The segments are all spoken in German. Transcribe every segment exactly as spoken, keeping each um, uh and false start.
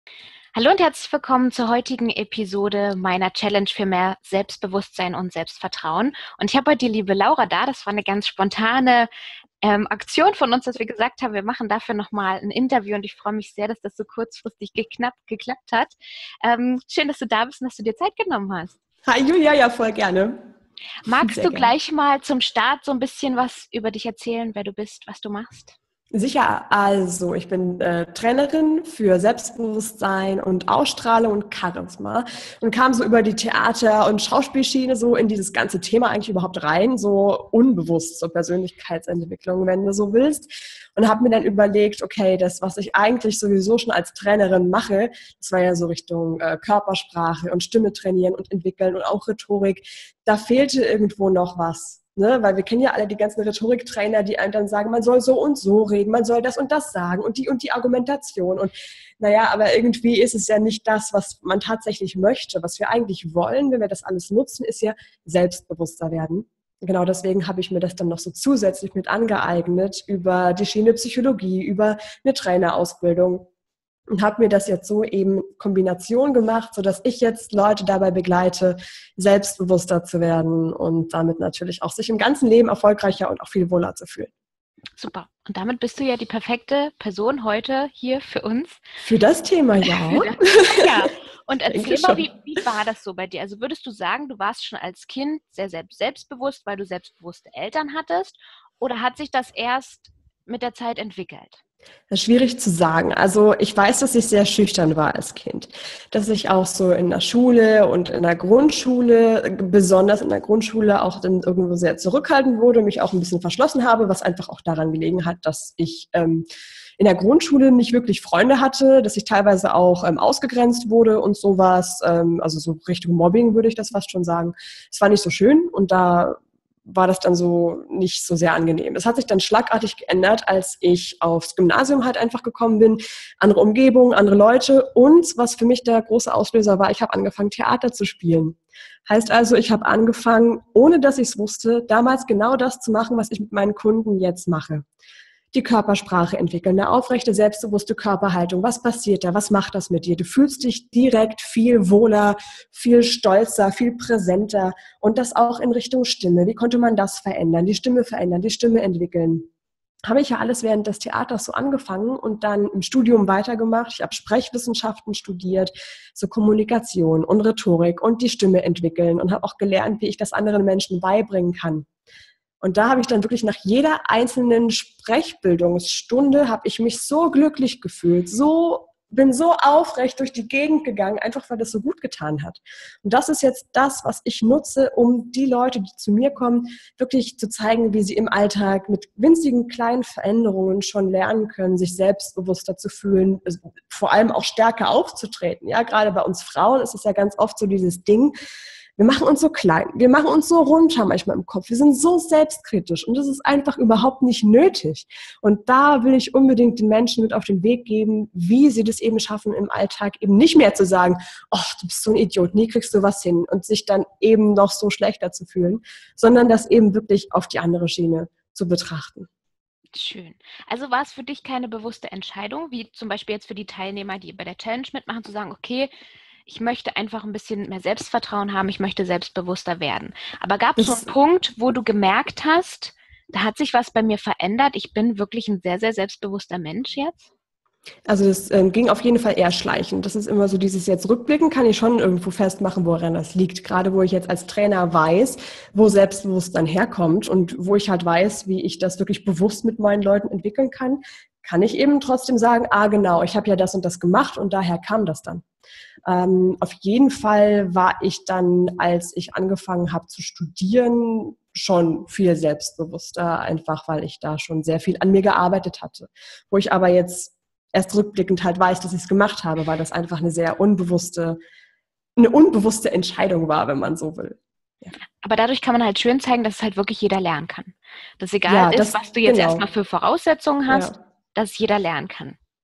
Hallo und herzlich willkommen zur heutigen Episode meiner Challenge für mehr Selbstbewusstsein und Selbstvertrauen. Und ich habe heute die liebe Laura da. Das war eine ganz spontane ähm, Aktion von uns, dass wir gesagt haben, wir machen dafür nochmal ein Interview. Und ich freue mich sehr, dass das so kurzfristig geknappt, geklappt hat. Ähm, schön, dass du da bist und dass du dir Zeit genommen hast. Hi Julia, ja, voll gerne. Magst Sehr du gerne. gleich mal zum Start so ein bisschen was über dich erzählen, wer du bist, was du machst? Sicher, also ich bin äh, Trainerin für Selbstbewusstsein und Ausstrahlung und Charisma und kam so über die Theater- und Schauspielschiene so in dieses ganze Thema eigentlich überhaupt rein, so unbewusst zur Persönlichkeitsentwicklung, wenn du so willst. Und habe mir dann überlegt, okay, das, was ich eigentlich sowieso schon als Trainerin mache, das war ja so Richtung äh, Körpersprache und Stimme trainieren und entwickeln und auch Rhetorik, da fehlte irgendwo noch was. Ne, weil wir kennen ja alle die ganzen Rhetoriktrainer, die einem dann sagen, man soll so und so reden, man soll das und das sagen und die und die Argumentation. Und naja, aber irgendwie ist es ja nicht das, was man tatsächlich möchte. Was wir eigentlich wollen, wenn wir das alles nutzen, ist ja selbstbewusster werden. Genau deswegen habe ich mir das dann noch so zusätzlich mit angeeignet über die Schiene Psychologie, über eine Trainerausbildung. Und habe mir das jetzt so eben Kombination gemacht, so dass ich jetzt Leute dabei begleite, selbstbewusster zu werden und damit natürlich auch sich im ganzen Leben erfolgreicher und auch viel wohler zu fühlen. Super. Und damit bist du ja die perfekte Person heute hier für uns. Für das Thema ja. Für das Thema, ja. Und Denke erzähl mal, schon. wie, wie war das so bei dir? Also würdest du sagen, du warst schon als Kind sehr selbst, selbstbewusst, weil du selbstbewusste Eltern hattest? Oder hat sich das erst mit der Zeit entwickelt? Das ist schwierig zu sagen. Also ich weiß, dass ich sehr schüchtern war als Kind. Dass ich auch so in der Schule und in der Grundschule, besonders in der Grundschule, auch dann irgendwo sehr zurückhaltend wurde, mich auch ein bisschen verschlossen habe, was einfach auch daran gelegen hat, dass ich ähm, in der Grundschule nicht wirklich Freunde hatte, dass ich teilweise auch ähm, ausgegrenzt wurde und sowas. Ähm, also so Richtung Mobbing würde ich das fast schon sagen. Es war nicht so schön und da war das dann so nicht so sehr angenehm. Es hat sich dann schlagartig geändert, als ich aufs Gymnasium halt einfach gekommen bin. Andere Umgebung, andere Leute und was für mich der große Auslöser war, ich habe angefangen, Theater zu spielen. Heißt also, ich habe angefangen, ohne dass ich es wusste, damals genau das zu machen, was ich mit meinen Kunden jetzt mache. Die Körpersprache entwickeln, eine aufrechte, selbstbewusste Körperhaltung. Was passiert da? Was macht das mit dir? Du fühlst dich direkt viel wohler, viel stolzer, viel präsenter und das auch in Richtung Stimme. Wie konnte man das verändern? Die Stimme verändern, die Stimme entwickeln. Habe ich ja alles während des Theaters so angefangen und dann im Studium weitergemacht. Ich habe Sprechwissenschaften studiert, so Kommunikation und Rhetorik und die Stimme entwickeln und habe auch gelernt, wie ich das anderen Menschen beibringen kann. Und da habe ich dann wirklich nach jeder einzelnen Sprechbildungsstunde habe ich mich so glücklich gefühlt, so bin so aufrecht durch die Gegend gegangen, einfach weil das so gut getan hat. Und das ist jetzt das, was ich nutze, um die Leute, die zu mir kommen, wirklich zu zeigen, wie sie im Alltag mit winzigen kleinen Veränderungen schon lernen können, sich selbstbewusster zu fühlen, vor allem auch stärker aufzutreten. Ja, gerade bei uns Frauen ist es ja ganz oft so dieses Ding, wir machen uns so klein, wir machen uns so runter manchmal im Kopf, wir sind so selbstkritisch und das ist einfach überhaupt nicht nötig. Und da will ich unbedingt den Menschen mit auf den Weg geben, wie sie das eben schaffen, im Alltag eben nicht mehr zu sagen, oh, du bist so ein Idiot, nie kriegst du was hin und sich dann eben noch so schlechter zu fühlen, sondern das eben wirklich auf die andere Schiene zu betrachten. Schön. Also war es für dich keine bewusste Entscheidung, wie zum Beispiel jetzt für die Teilnehmer, die bei der Challenge mitmachen, zu sagen, okay, ich möchte einfach ein bisschen mehr Selbstvertrauen haben, ich möchte selbstbewusster werden. Aber gab es so einen Das Punkt, wo du gemerkt hast, da hat sich was bei mir verändert, ich bin wirklich ein sehr, sehr selbstbewusster Mensch jetzt? Also das ähm, ging auf jeden Fall eher schleichend. Das ist immer so dieses jetzt rückblicken, kann ich schon irgendwo festmachen, woran das liegt. Gerade wo ich jetzt als Trainer weiß, wo Selbstbewusstsein herkommt und wo ich halt weiß, wie ich das wirklich bewusst mit meinen Leuten entwickeln kann, kann ich eben trotzdem sagen, ah genau, ich habe ja das und das gemacht und daher kam das dann. Ähm, auf jeden Fall war ich dann, als ich angefangen habe zu studieren, schon viel selbstbewusster, einfach weil ich da schon sehr viel an mir gearbeitet hatte. Wo ich aber jetzt erst rückblickend halt weiß, dass ich es gemacht habe, weil das einfach eine sehr unbewusste, eine unbewusste Entscheidung war, wenn man so will. Ja, Aber dadurch kann man halt schön zeigen, dass es halt wirklich jeder lernen kann. Dass egal ja ist, das, was du jetzt erstmal genau. für Voraussetzungen hast, Ja. dass jeder lernen kann.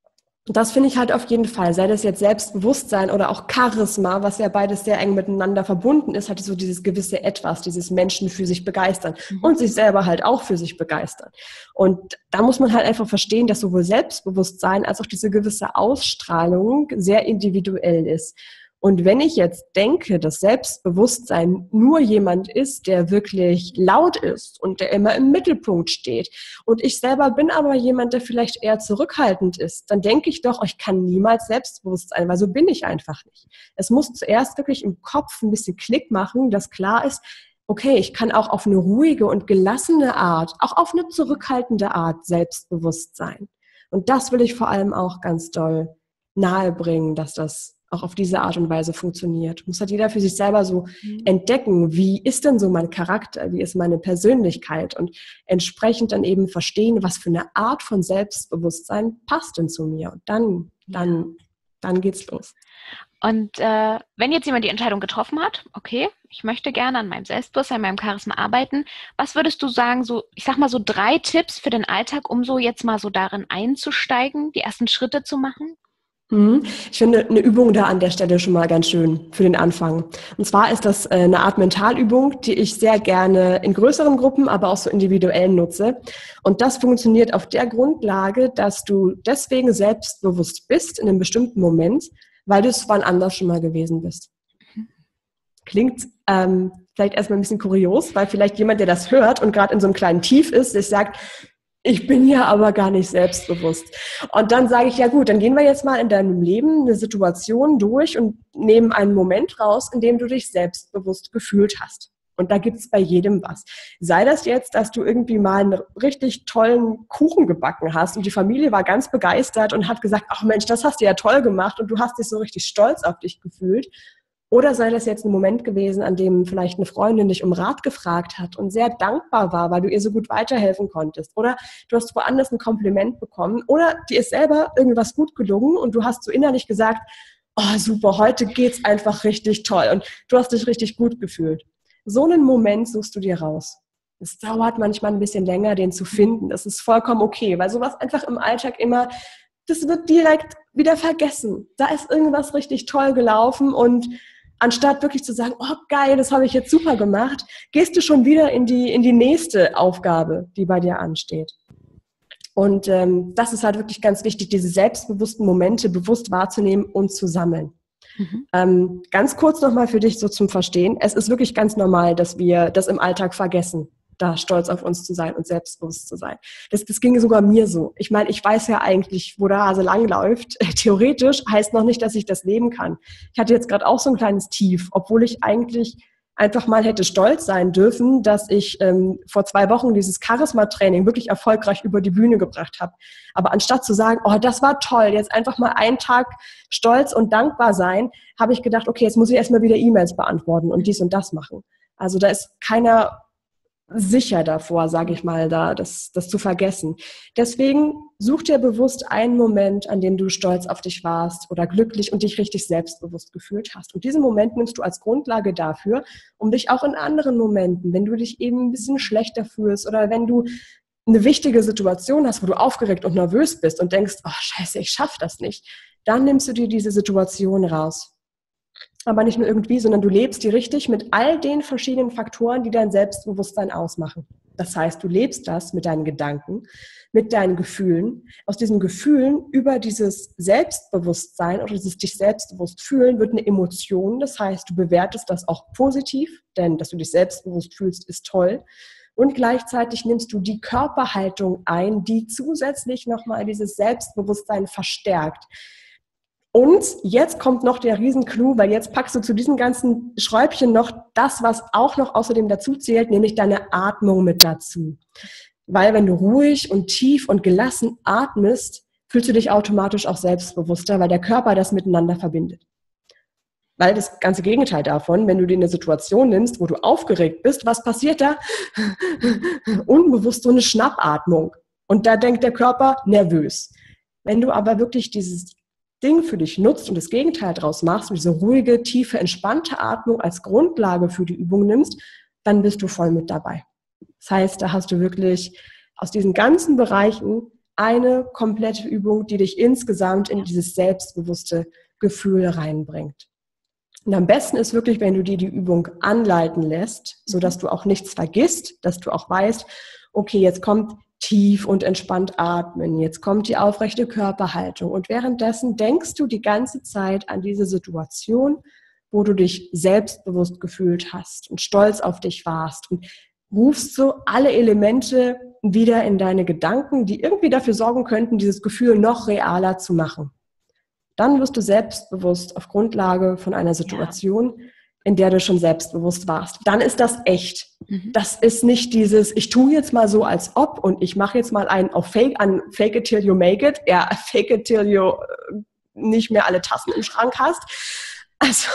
Und das finde ich halt auf jeden Fall, sei das jetzt Selbstbewusstsein oder auch Charisma, was ja beides sehr eng miteinander verbunden ist, hat so dieses gewisse Etwas, dieses Menschen für sich begeistern mhm. und sich selber halt auch für sich begeistern. Und da muss man halt einfach verstehen, dass sowohl Selbstbewusstsein als auch diese gewisse Ausstrahlung sehr individuell ist. Und wenn ich jetzt denke, dass Selbstbewusstsein nur jemand ist, der wirklich laut ist und der immer im Mittelpunkt steht und ich selber bin aber jemand, der vielleicht eher zurückhaltend ist, dann denke ich doch, ich kann niemals selbstbewusst sein, weil so bin ich einfach nicht. Es muss zuerst wirklich im Kopf ein bisschen Klick machen, dass klar ist, okay, ich kann auch auf eine ruhige und gelassene Art, auch auf eine zurückhaltende Art selbstbewusst sein. Und das will ich vor allem auch ganz doll nahebringen, dass das auch auf diese Art und Weise funktioniert. Muss halt jeder für sich selber so mhm. entdecken, wie ist denn so mein Charakter, wie ist meine Persönlichkeit und entsprechend dann eben verstehen, was für eine Art von Selbstbewusstsein passt denn zu mir. Und dann, dann, dann geht's los. Und äh, wenn jetzt jemand die Entscheidung getroffen hat, okay, ich möchte gerne an meinem Selbstbewusstsein, meinem Charisma arbeiten, was würdest du sagen, so, ich sag mal so drei Tipps für den Alltag, um so jetzt mal so darin einzusteigen, die ersten Schritte zu machen? Ich finde eine Übung da an der Stelle schon mal ganz schön für den Anfang. Und zwar ist das eine Art Mentalübung, die ich sehr gerne in größeren Gruppen, aber auch so individuell nutze. Und das funktioniert auf der Grundlage, dass du deswegen selbstbewusst bist in einem bestimmten Moment, weil du es wann anders schon mal gewesen bist. Klingt ähm, vielleicht erstmal ein bisschen kurios, weil vielleicht jemand, der das hört und gerade in so einem kleinen Tief ist, sich sagt, ich bin ja aber gar nicht selbstbewusst. Und dann sage ich, ja gut, dann gehen wir jetzt mal in deinem Leben eine Situation durch und nehmen einen Moment raus, in dem du dich selbstbewusst gefühlt hast. Und da gibt's bei jedem was. Sei das jetzt, dass du irgendwie mal einen richtig tollen Kuchen gebacken hast und die Familie war ganz begeistert und hat gesagt, ach Mensch, das hast du ja toll gemacht und du hast dich so richtig stolz auf dich gefühlt. Oder sei das jetzt ein Moment gewesen, an dem vielleicht eine Freundin dich um Rat gefragt hat und sehr dankbar war, weil du ihr so gut weiterhelfen konntest. Oder du hast woanders ein Kompliment bekommen. Oder dir ist selber irgendwas gut gelungen und du hast so innerlich gesagt, oh super, heute geht's einfach richtig toll und du hast dich richtig gut gefühlt. So einen Moment suchst du dir raus. Es dauert manchmal ein bisschen länger, den zu finden. Das ist vollkommen okay, weil sowas einfach im Alltag immer, das wird direkt wieder vergessen. Da ist irgendwas richtig toll gelaufen und anstatt wirklich zu sagen, oh geil, das habe ich jetzt super gemacht, gehst du schon wieder in die, in die nächste Aufgabe, die bei dir ansteht. Und ähm, das ist halt wirklich ganz wichtig, diese selbstbewussten Momente bewusst wahrzunehmen und zu sammeln. Mhm. Ähm, ganz kurz nochmal für dich so zum Verstehen. Es ist wirklich ganz normal, dass wir das im Alltag vergessen, da stolz auf uns zu sein und selbstbewusst zu sein. Das, das ging sogar mir so. Ich meine, ich weiß ja eigentlich, wo der Hase langläuft. Theoretisch heißt noch nicht, dass ich das leben kann. Ich hatte jetzt gerade auch so ein kleines Tief, obwohl ich eigentlich einfach mal hätte stolz sein dürfen, dass ich ähm, vor zwei Wochen dieses Charisma-Training wirklich erfolgreich über die Bühne gebracht habe. Aber anstatt zu sagen, oh, das war toll, jetzt einfach mal einen Tag stolz und dankbar sein, habe ich gedacht, okay, jetzt muss ich erstmal wieder E-Mails beantworten und dies und das machen. Also da ist keiner sicher davor, sage ich mal, da das, das zu vergessen. Deswegen such dir bewusst einen Moment, an dem du stolz auf dich warst oder glücklich und dich richtig selbstbewusst gefühlt hast. Und diesen Moment nimmst du als Grundlage dafür, um dich auch in anderen Momenten, wenn du dich eben ein bisschen schlechter fühlst oder wenn du eine wichtige Situation hast, wo du aufgeregt und nervös bist und denkst, oh scheiße, ich schaff das nicht, dann nimmst du dir diese Situation raus. Aber nicht nur irgendwie, sondern du lebst die richtig mit all den verschiedenen Faktoren, die dein Selbstbewusstsein ausmachen. Das heißt, du lebst das mit deinen Gedanken, mit deinen Gefühlen. Aus diesen Gefühlen über dieses Selbstbewusstsein oder dieses dich selbstbewusst fühlen wird eine Emotion. Das heißt, du bewertest das auch positiv, denn dass du dich selbstbewusst fühlst, ist toll. Und gleichzeitig nimmst du die Körperhaltung ein, die zusätzlich nochmal dieses Selbstbewusstsein verstärkt. Und jetzt kommt noch der Riesenclou, weil jetzt packst du zu diesen ganzen Schräubchen noch das, was auch noch außerdem dazu zählt, nämlich deine Atmung mit dazu. Weil wenn du ruhig und tief und gelassen atmest, fühlst du dich automatisch auch selbstbewusster, weil der Körper das miteinander verbindet. Weil das ganze Gegenteil davon, wenn du dir eine Situation nimmst, wo du aufgeregt bist, was passiert da? Unbewusst so eine Schnappatmung. Und da denkt der Körper nervös. Wenn du aber wirklich dieses Ding für dich nutzt und das Gegenteil daraus machst und diese ruhige, tiefe, entspannte Atmung als Grundlage für die Übung nimmst, dann bist du voll mit dabei. Das heißt, da hast du wirklich aus diesen ganzen Bereichen eine komplette Übung, die dich insgesamt in dieses selbstbewusste Gefühl reinbringt. Und am besten ist wirklich, wenn du dir die Übung anleiten lässt, sodass du auch nichts vergisst, dass du auch weißt, okay, jetzt kommt tief und entspannt atmen, jetzt kommt die aufrechte Körperhaltung und währenddessen denkst du die ganze Zeit an diese Situation, wo du dich selbstbewusst gefühlt hast und stolz auf dich warst und rufst so alle Elemente wieder in deine Gedanken, die irgendwie dafür sorgen könnten, dieses Gefühl noch realer zu machen. Dann wirst du selbstbewusst auf Grundlage von einer Situation, ja, in der du schon selbstbewusst warst. Dann ist das echt. Mhm. Das ist nicht dieses, ich tue jetzt mal so als ob und ich mache jetzt mal einen auf Fake, an Fake it till you make it. Ja, Fake it till you nicht mehr alle Tassen im Schrank hast. Also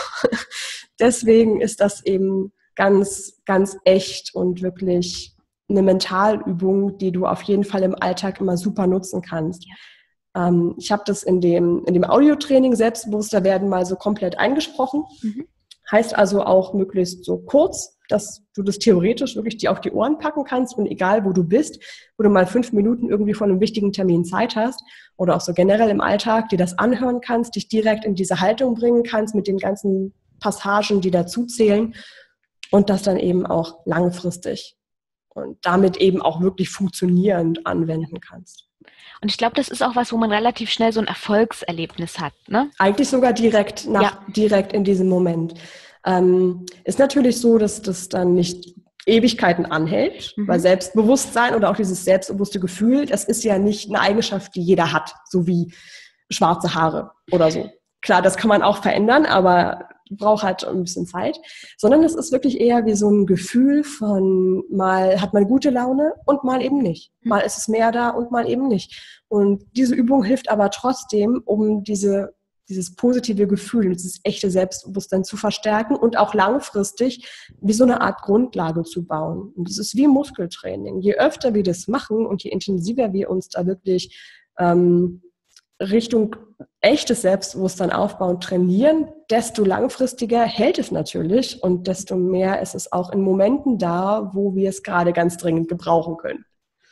deswegen ist das eben ganz, ganz echt und wirklich eine Mentalübung, die du auf jeden Fall im Alltag immer super nutzen kannst. Ja. Ähm, ich habe das in dem, in dem Audiotraining Selbstbewusster werden mal so komplett eingesprochen. Mhm. Heißt also auch möglichst so kurz, dass du das theoretisch wirklich dir auf die Ohren packen kannst und egal, wo du bist, wo du mal fünf Minuten irgendwie von einem wichtigen Termin Zeit hast oder auch so generell im Alltag dir das anhören kannst, dich direkt in diese Haltung bringen kannst mit den ganzen Passagen, die dazu zählen und das dann eben auch langfristig und damit eben auch wirklich funktionierend anwenden kannst. Und ich glaube, das ist auch was, wo man relativ schnell so ein Erfolgserlebnis hat, ne? Eigentlich sogar direkt nach, ja. direkt in diesem Moment. Ähm, ist natürlich so, dass das dann nicht Ewigkeiten anhält, mhm. weil Selbstbewusstsein oder auch dieses selbstbewusste Gefühl, das ist ja nicht eine Eigenschaft, die jeder hat, so wie schwarze Haare oder so. Klar, das kann man auch verändern, aber braucht halt ein bisschen Zeit, sondern es ist wirklich eher wie so ein Gefühl von mal hat man gute Laune und mal eben nicht. Mal ist es mehr da und mal eben nicht. Und diese Übung hilft aber trotzdem, um diese, dieses positive Gefühl, dieses echte Selbstbewusstsein zu verstärken und auch langfristig wie so eine Art Grundlage zu bauen. Und das ist wie Muskeltraining. Je öfter wir das machen und je intensiver wir uns da wirklich ähm, Richtung echtes Selbstbewusstsein aufbauen, trainieren, desto langfristiger hält es natürlich und desto mehr ist es auch in Momenten da, wo wir es gerade ganz dringend gebrauchen können.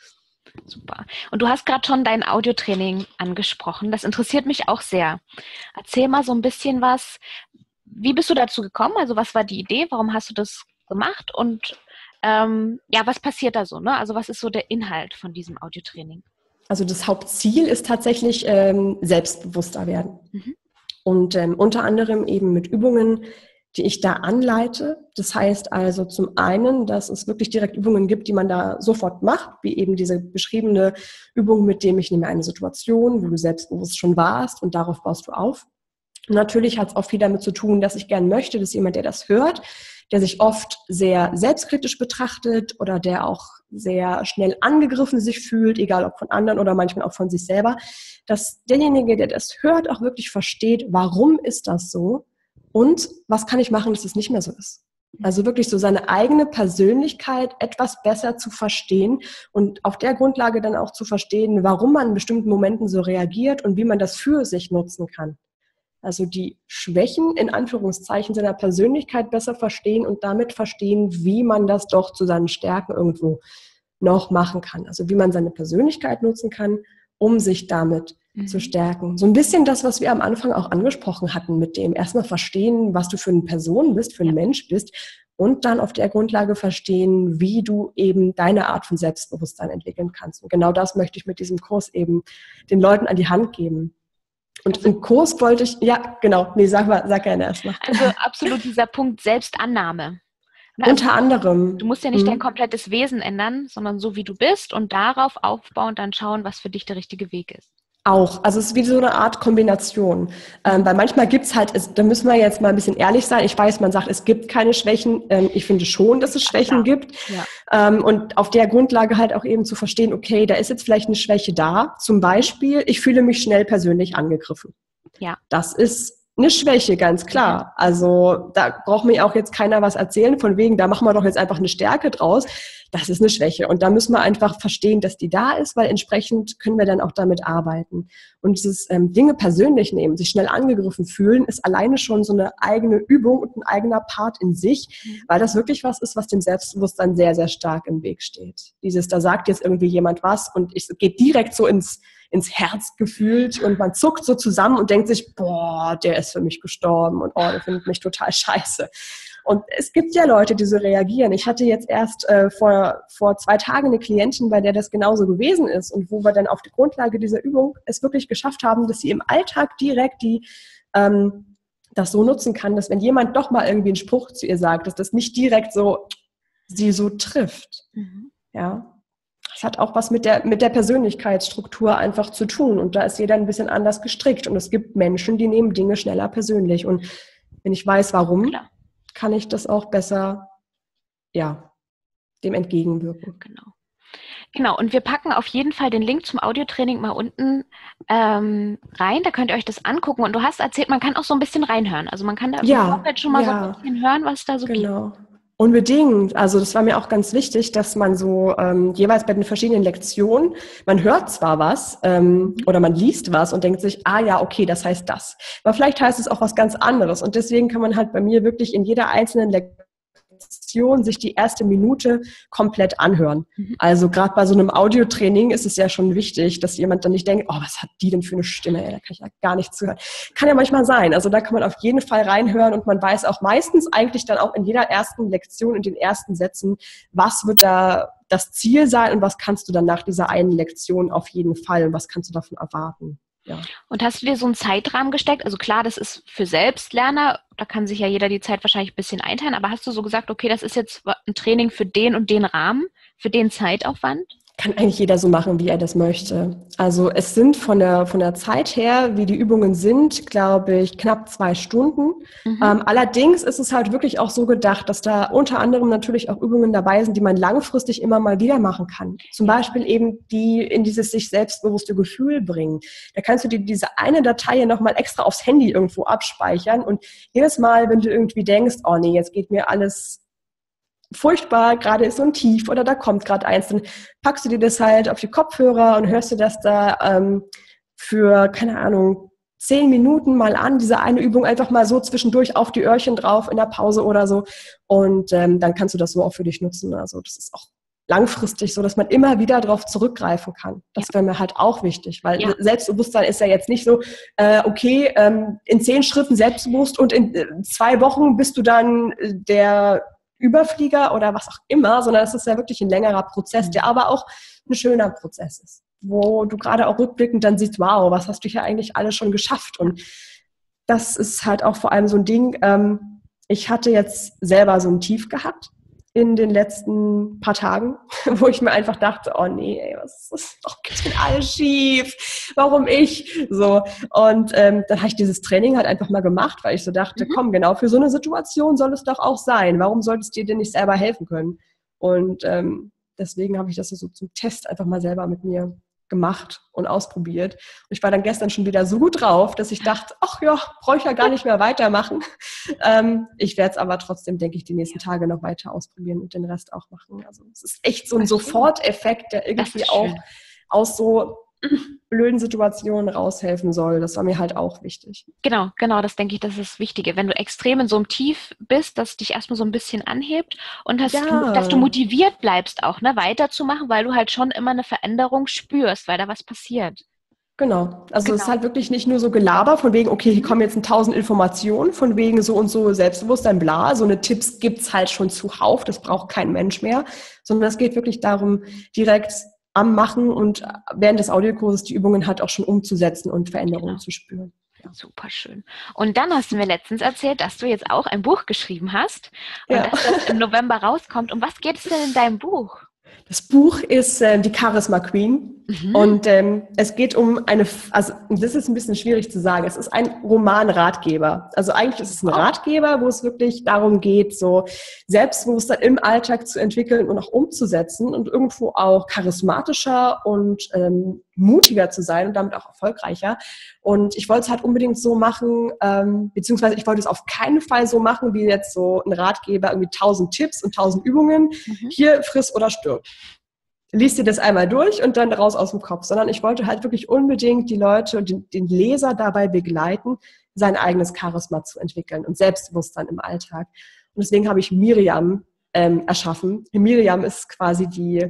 Super. Und du hast gerade schon dein Audiotraining angesprochen. Das interessiert mich auch sehr. Erzähl mal so ein bisschen was. Wie bist du dazu gekommen? Also was war die Idee? Warum hast du das gemacht? Und ähm, ja, was passiert da so? Ne? Also was ist so der Inhalt von diesem Audiotraining? Also das Hauptziel ist tatsächlich ähm, selbstbewusster werden. Mhm. Und ähm, unter anderem eben mit Übungen, die ich da anleite. Das heißt also zum einen, dass es wirklich direkt Übungen gibt, die man da sofort macht, wie eben diese beschriebene Übung, mit dem ich nehme eine Situation, wo du selbstbewusst schon warst und darauf baust du auf. Und natürlich hat es auch viel damit zu tun, dass ich gern möchte, dass jemand, der das hört, der sich oft sehr selbstkritisch betrachtet oder der auch sehr schnell angegriffen sich fühlt, egal ob von anderen oder manchmal auch von sich selber, dass derjenige, der das hört, auch wirklich versteht, warum ist das so und was kann ich machen, dass es nicht mehr so ist. Also wirklich so seine eigene Persönlichkeit etwas besser zu verstehen und auf der Grundlage dann auch zu verstehen, warum man in bestimmten Momenten so reagiert und wie man das für sich nutzen kann. Also die Schwächen in Anführungszeichen seiner Persönlichkeit besser verstehen und damit verstehen, wie man das doch zu seinen Stärken irgendwo noch machen kann. Also wie man seine Persönlichkeit nutzen kann, um sich damit mhm. zu stärken. So ein bisschen das, was wir am Anfang auch angesprochen hatten, mit dem erstmal verstehen, was du für eine Person bist, für ein Mensch bist und dann auf der Grundlage verstehen, wie du eben deine Art von Selbstbewusstsein entwickeln kannst. Und genau das möchte ich mit diesem Kurs eben den Leuten an die Hand geben. Und also, im Kurs wollte ich, ja, genau, nee, sag mal, sag gerne erstmal. Also absolut dieser Punkt Selbstannahme. Also, unter anderem. Du musst ja nicht mhm. dein komplettes Wesen ändern, sondern so wie du bist und darauf aufbauen, dann schauen, was für dich der richtige Weg ist. Auch, also es ist wie so eine Art Kombination, ähm, weil manchmal gibt's halt, es, da müssen wir jetzt mal ein bisschen ehrlich sein, ich weiß, man sagt, es gibt keine Schwächen, ähm, ich finde schon, dass es Schwächen ja. gibt ja. Ähm, und auf der Grundlage halt auch eben zu verstehen, okay, da ist jetzt vielleicht eine Schwäche da, zum Beispiel, ich fühle mich schnell persönlich angegriffen. Ja. Das ist eine Schwäche, ganz klar. Also da braucht mir auch jetzt keiner was erzählen, von wegen, da machen wir doch jetzt einfach eine Stärke draus. Das ist eine Schwäche. Und da müssen wir einfach verstehen, dass die da ist, weil entsprechend können wir dann auch damit arbeiten. Und dieses ähm, Dinge persönlich nehmen, sich schnell angegriffen fühlen, ist alleine schon so eine eigene Übung und ein eigener Part in sich, weil das wirklich was ist, was dem Selbstbewusstsein sehr, sehr stark im Weg steht. Dieses, da sagt jetzt irgendwie jemand was und es geht direkt so ins ins Herz gefühlt und man zuckt so zusammen und denkt sich, boah, der ist für mich gestorben und oh, der findet mich total scheiße. Und es gibt ja Leute, die so reagieren. Ich hatte jetzt erst äh, vor, vor zwei Tagen eine Klientin, bei der das genauso gewesen ist und wo wir dann auf der Grundlage dieser Übung es wirklich geschafft haben, dass sie im Alltag direkt die ähm, das so nutzen kann, dass wenn jemand doch mal irgendwie einen Spruch zu ihr sagt, dass das nicht direkt so sie so trifft. Mhm. Ja. Das hat auch was mit der, mit der Persönlichkeitsstruktur einfach zu tun. Und da ist jeder ein bisschen anders gestrickt. Und es gibt Menschen, die nehmen Dinge schneller persönlich. Und wenn ich weiß, warum, Klar. kann ich das auch besser, ja, dem entgegenwirken. Genau. Genau, und wir packen auf jeden Fall den Link zum Audiotraining mal unten ähm, rein. Da könnt ihr euch das angucken. Und du hast erzählt, man kann auch so ein bisschen reinhören. Also man kann da ja, im Vorfeld schon mal ja. so ein bisschen hören, was da so genau. gibt. Unbedingt. Also das war mir auch ganz wichtig, dass man so ähm, jeweils bei den verschiedenen Lektionen, man hört zwar was ähm, oder man liest was und denkt sich, ah ja, okay, das heißt das. Aber vielleicht heißt es auch was ganz anderes. Und deswegen kann man halt bei mir wirklich in jeder einzelnen Lektion sich die erste Minute komplett anhören. Mhm. Also gerade bei so einem Audiotraining ist es ja schon wichtig, dass jemand dann nicht denkt, oh, was hat die denn für eine Stimme? Da kann ich ja gar nichts zuhören. Kann ja manchmal sein. Also da kann man auf jeden Fall reinhören und man weiß auch meistens eigentlich dann auch in jeder ersten Lektion, in den ersten Sätzen, was wird da das Ziel sein und was kannst du dann nach dieser einen Lektion auf jeden Fall und was kannst du davon erwarten. Ja. Und hast du dir so einen Zeitrahmen gesteckt? Also klar, das ist für Selbstlerner, da kann sich ja jeder die Zeit wahrscheinlich ein bisschen einteilen, aber hast du so gesagt, okay, das ist jetzt ein Training für den und den Rahmen, für den Zeitaufwand? Kann eigentlich jeder so machen, wie er das möchte. Also es sind von der, von der Zeit her, wie die Übungen sind, glaube ich, knapp zwei Stunden. Mhm. Ähm, allerdings ist es halt wirklich auch so gedacht, dass da unter anderem natürlich auch Übungen dabei sind, die man langfristig immer mal wieder machen kann. Zum Beispiel eben die in dieses sich selbstbewusste Gefühl bringen. Da kannst du dir diese eine Datei nochmal extra aufs Handy irgendwo abspeichern und jedes Mal, wenn du irgendwie denkst, oh nee, jetzt geht mir alles furchtbar, gerade ist so ein Tief oder da kommt gerade eins, dann packst du dir das halt auf die Kopfhörer und hörst dir das da ähm, für, keine Ahnung, zehn Minuten mal an, diese eine Übung einfach mal so zwischendurch auf die Öhrchen drauf in der Pause oder so und ähm, dann kannst du das so auch für dich nutzen. Also das ist auch langfristig so, dass man immer wieder darauf zurückgreifen kann. Das ja. wäre mir halt auch wichtig, weil ja. Selbstbewusstsein ist ja jetzt nicht so, äh, okay, ähm, in zehn Schritten selbstbewusst und in äh, zwei Wochen bist du dann äh, der Überflieger oder was auch immer, sondern es ist ja wirklich ein längerer Prozess, der aber auch ein schöner Prozess ist, wo du gerade auch rückblickend dann siehst, wow, was hast du hier eigentlich alles schon geschafft? Und das ist halt auch vor allem so ein Ding, ähm, ich hatte jetzt selber so ein Tief gehabt in den letzten paar Tagen, wo ich mir einfach dachte, oh nee, ey, was ist das? Geht denn alles schief? Warum ich? So. Und ähm, dann habe ich dieses Training halt einfach mal gemacht, weil ich so dachte, mhm. komm, genau für so eine Situation soll es doch auch sein. Warum solltest du dir denn nicht selber helfen können? Und ähm, deswegen habe ich das so zum Test einfach mal selber mit mir gemacht und ausprobiert. Und ich war dann gestern schon wieder so gut drauf, dass ich dachte, ach ja, brauche ich ja gar nicht mehr weitermachen. ähm, ich werde es aber trotzdem, denke ich, die nächsten Tage noch weiter ausprobieren und den Rest auch machen. Also es ist echt so ein Soforteffekt, der irgendwie auch aus so blöden Situationen raushelfen soll. Das war mir halt auch wichtig. Genau, genau, das denke ich, das ist das Wichtige. Wenn du extrem in so einem Tief bist, dass dich erstmal so ein bisschen anhebt und dass, ja. du, dass du motiviert bleibst auch, ne, weiterzumachen, weil du halt schon immer eine Veränderung spürst, weil da was passiert. Genau, also genau. es ist halt wirklich nicht nur so Gelaber von wegen, okay, hier kommen jetzt ein tausend Informationen, von wegen so und so Selbstbewusstsein, bla, so eine Tipps gibt's halt schon zuhauf, das braucht kein Mensch mehr, sondern es geht wirklich darum, direkt am Machen und während des Audiokurses die Übungen halt auch schon umzusetzen und Veränderungen genau. zu spüren. Ja. Super schön. Und dann hast du mir letztens erzählt, dass du jetzt auch ein Buch geschrieben hast und ja. dass das im November rauskommt. Um was geht es denn in deinem Buch? Das Buch ist äh, die Charisma Queen mhm. und ähm, es geht um eine, also das ist ein bisschen schwierig zu sagen, es ist ein Roman-Ratgeber. Also eigentlich ist es ein Ratgeber, wo es wirklich darum geht, so Selbstbewusstsein im Alltag zu entwickeln und auch umzusetzen und irgendwo auch charismatischer und ähm, mutiger zu sein und damit auch erfolgreicher. Und ich wollte es halt unbedingt so machen, ähm, beziehungsweise ich wollte es auf keinen Fall so machen, wie jetzt so ein Ratgeber, irgendwie tausend Tipps und tausend Übungen. Mhm. Hier, friss oder stirb. Lies dir das einmal durch und dann raus aus dem Kopf. Sondern ich wollte halt wirklich unbedingt die Leute und den, den Leser dabei begleiten, sein eigenes Charisma zu entwickeln und Selbstbewusstsein im Alltag. Und deswegen habe ich Miriam ähm, erschaffen. Miriam ist quasi die,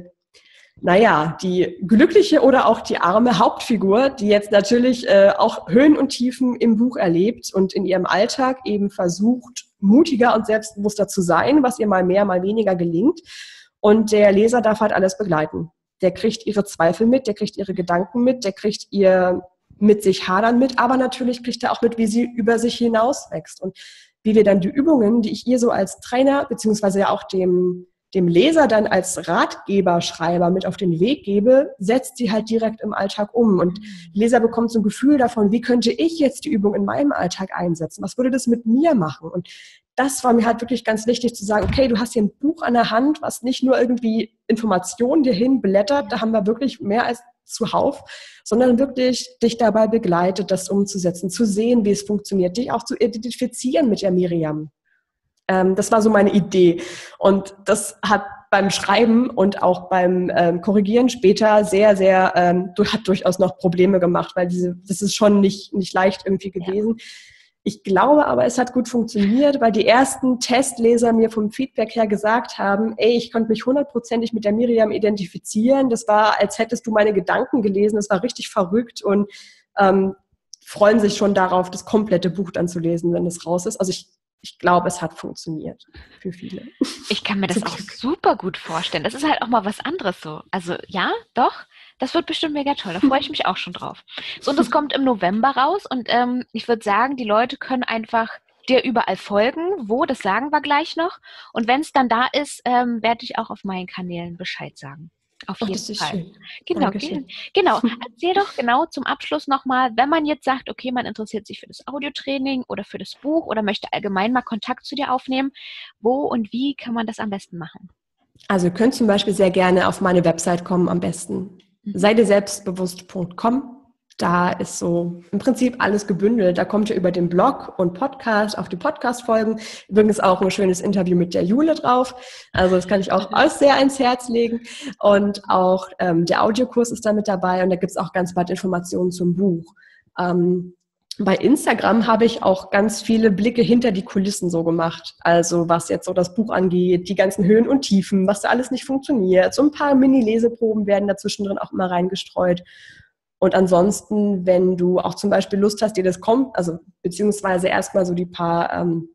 naja, die glückliche oder auch die arme Hauptfigur, die jetzt natürlich äh, auch Höhen und Tiefen im Buch erlebt und in ihrem Alltag eben versucht, mutiger und selbstbewusster zu sein, was ihr mal mehr, mal weniger gelingt. Und der Leser darf halt alles begleiten. Der kriegt ihre Zweifel mit, der kriegt ihre Gedanken mit, der kriegt ihr mit sich hadern mit, aber natürlich kriegt er auch mit, wie sie über sich hinaus wächst und wie wir dann die Übungen, die ich ihr so als Trainer, beziehungsweise ja auch dem, dem Leser dann als Ratgeberschreiber mit auf den Weg gebe, setzt sie halt direkt im Alltag um. Und der Leser bekommt so ein Gefühl davon, wie könnte ich jetzt die Übung in meinem Alltag einsetzen? Was würde das mit mir machen? Und das war mir halt wirklich ganz wichtig zu sagen, okay, du hast hier ein Buch an der Hand, was nicht nur irgendwie Informationen dir hinblättert, da haben wir wirklich mehr als zuhauf, sondern wirklich dich dabei begleitet, das umzusetzen, zu sehen, wie es funktioniert, dich auch zu identifizieren mit der Miriam. Ähm, das war so meine Idee. Und das hat beim Schreiben und auch beim ähm, Korrigieren später sehr, sehr, ähm, hat durchaus noch Probleme gemacht, weil diese, das ist schon nicht, nicht leicht irgendwie gewesen. Ja. Ich glaube aber, es hat gut funktioniert, weil die ersten Testleser mir vom Feedback her gesagt haben, ey, ich konnte mich hundertprozentig mit der Miriam identifizieren. Das war, als hättest du meine Gedanken gelesen. Das war richtig verrückt und ähm, freuen sich schon darauf, das komplette Buch dann zu lesen, wenn es raus ist. Also ich, ich glaube, es hat funktioniert für viele. Ich kann mir das auch super gut vorstellen. Das ist halt auch mal was anderes so. Also ja, doch. Das wird bestimmt mega toll, da freue ich mich auch schon drauf. So, und das kommt im November raus und ähm, ich würde sagen, die Leute können einfach dir überall folgen. Wo, das sagen wir gleich noch. Und wenn es dann da ist, ähm, werde ich auch auf meinen Kanälen Bescheid sagen. Auf jeden oh, das ist Fall. Schön. Genau, ge- genau. Erzähl doch genau zum Abschluss nochmal, wenn man jetzt sagt, okay, man interessiert sich für das Audiotraining oder für das Buch oder möchte allgemein mal Kontakt zu dir aufnehmen, wo und wie kann man das am besten machen? Also ihr könnt zum Beispiel sehr gerne auf meine Website kommen, am besten. sei dir selbstbewusst punkt com. Da ist so im Prinzip alles gebündelt. Da kommt ihr über den Blog und Podcast auf die Podcast-Folgen. Übrigens auch ein schönes Interview mit der Jule drauf. Also das kann ich auch, auch sehr ans Herz legen. Und auch ähm, der Audiokurs ist da mit dabei und da gibt es auch ganz bald Informationen zum Buch. Ähm, Bei Instagram habe ich auch ganz viele Blicke hinter die Kulissen so gemacht. Also was jetzt so das Buch angeht, die ganzen Höhen und Tiefen, was da alles nicht funktioniert. So ein paar Mini-Leseproben werden dazwischen drin auch immer reingestreut. Und ansonsten, wenn du auch zum Beispiel Lust hast, dir das kommt, also beziehungsweise erstmal so die paar ähm,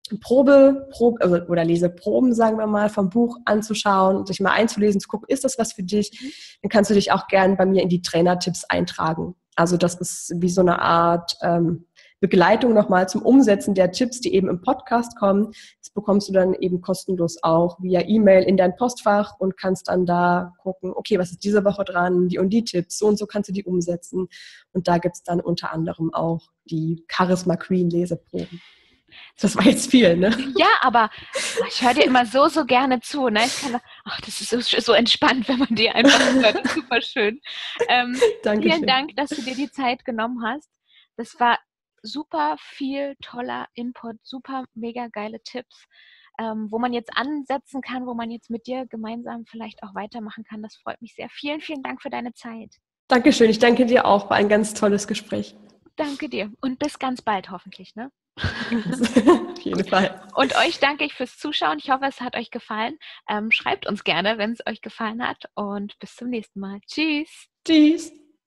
Probe, Probe also, oder Leseproben, sagen wir mal, vom Buch anzuschauen und sich mal einzulesen, zu gucken, ist das was für dich? Dann kannst du dich auch gern bei mir in die Trainertipps eintragen. Also das ist wie so eine Art ähm, Begleitung nochmal zum Umsetzen der Tipps, die eben im Podcast kommen. Das bekommst du dann eben kostenlos auch via E-Mail in dein Postfach und kannst dann da gucken, okay, was ist diese Woche dran, die und die Tipps, so und so kannst du die umsetzen. Und da gibt's dann unter anderem auch die Charisma Queen Leseproben. Das war jetzt viel, ne? Ja, aber ich höre dir immer so, so gerne zu. Ne? Ich kann, ach, das ist so, so entspannt, wenn man dir einfach hört. Das ist super schön. Ähm, vielen Dank, dass du dir die Zeit genommen hast. Das war super viel toller Input, super mega geile Tipps, ähm, wo man jetzt ansetzen kann, wo man jetzt mit dir gemeinsam vielleicht auch weitermachen kann. Das freut mich sehr. Vielen, vielen Dank für deine Zeit. Dankeschön. Ich danke dir auch. War ein ganz tolles Gespräch. Danke dir und bis ganz bald hoffentlich, ne? Auf jeden Fall. Und euch danke ich fürs Zuschauen. Ich hoffe, es hat euch gefallen. Ähm, schreibt uns gerne, wenn es euch gefallen hat und bis zum nächsten Mal. Tschüss. Tschüss.